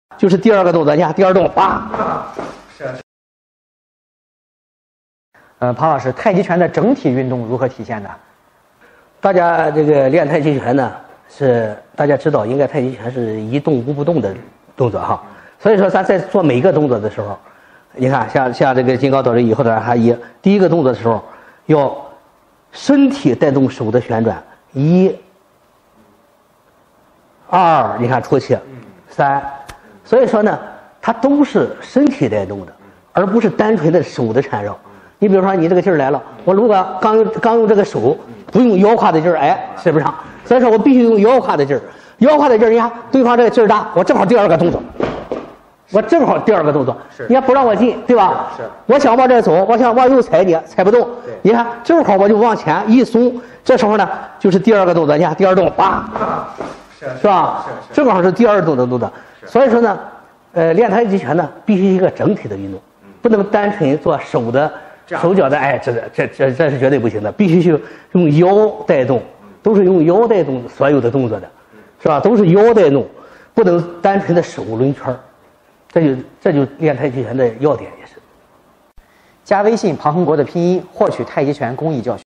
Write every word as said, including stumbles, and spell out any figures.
就是第二个动作，你看第二动，叭。 是。呃，庞老师，太极拳的整体运动如何体现的？ 大家这个练太极拳呢，是大家知道，应该太极拳是一动无不动的动作哈。所以说，咱在做每一个动作的时候，你看像像这个金刚倒立以后的哈一，第一个动作的时候，要身体带动手的旋转，一、二，你看出气，三。所以说呢，它都是身体带动的，而不是单纯的手的缠绕。你比如说，你这个劲儿来了，我如果刚用刚用这个手，不用腰胯的劲儿，哎，使不上。所以说我必须用腰胯的劲儿，腰胯的劲儿，你看对方这个劲儿大，我正好第二个动作，我正好第二个动作，你看不让我进，对吧？ 是。 我想往这走，我想往右踩你，踩不动。你看正好我就往前一松，这时候呢就是第二个动作，你看第二动，叭，是是吧？是是。正好是第二动作动作。所以说呢，呃，练太极拳呢必须一个整体的运动，不能单纯做手的。手脚的，哎，这这这这是绝对不行的，必须去用腰带动，都是用腰带动所有的动作的，是吧？都是腰带动，不能单纯的手抡圈，这就这就练太极拳的要点也是。 加微信庞恒国的拼音，获取太极拳公益教学。